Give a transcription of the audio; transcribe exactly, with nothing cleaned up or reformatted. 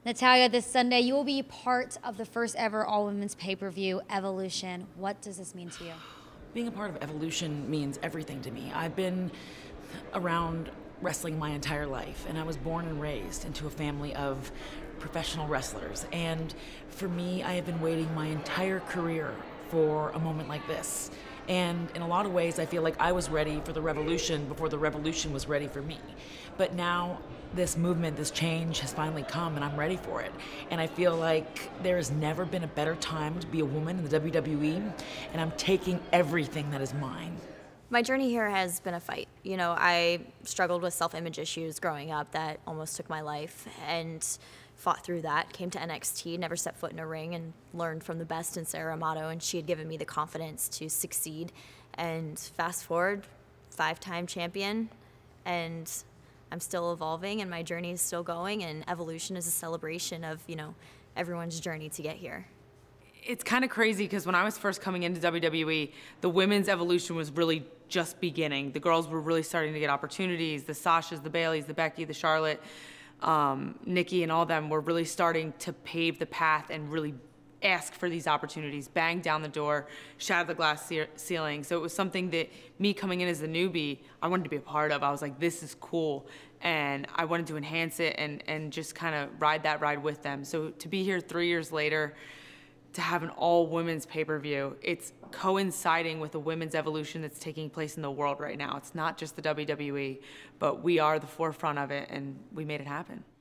Natalya, this Sunday you will be part of the first ever all-women's pay-per-view, Evolution. What does this mean to you? Being a part of Evolution means everything to me. I've been around wrestling my entire life, and I was born and raised into a family of professional wrestlers. And for me, I have been waiting my entire career for a moment like this. And in a lot of ways, I feel like I was ready for the revolution before the revolution was ready for me. But now this movement, this change has finally come, and I'm ready for it. And I feel like there has never been a better time to be a woman in the W W E, and I'm taking everything that is mine. My journey here has been a fight. You know, I struggled with self-image issues growing up that almost took my life, and fought through that, came to N X T, never set foot in a ring, and learned from the best in Sarah Amato, and she had given me the confidence to succeed. And fast forward, five-time champion, and I'm still evolving, and my journey is still going, and Evolution is a celebration of, you know, everyone's journey to get here. It's kind of crazy because when I was first coming into W W E, the women's evolution was really just beginning. The girls were really starting to get opportunities. The Sashas, the Baileys, the Becky, the Charlotte, um, Nikki, and all of them were really starting to pave the path and really ask for these opportunities, bang down the door, shatter the glass ceiling. So it was something that me coming in as a newbie, I wanted to be a part of. I was like, this is cool. And I wanted to enhance it and, and just kind of ride that ride with them. So to be here three years later, to have an all-women's pay-per-view, it's coinciding with the women's evolution that's taking place in the world right now. It's not just the W W E, but we are the forefront of it, and we made it happen.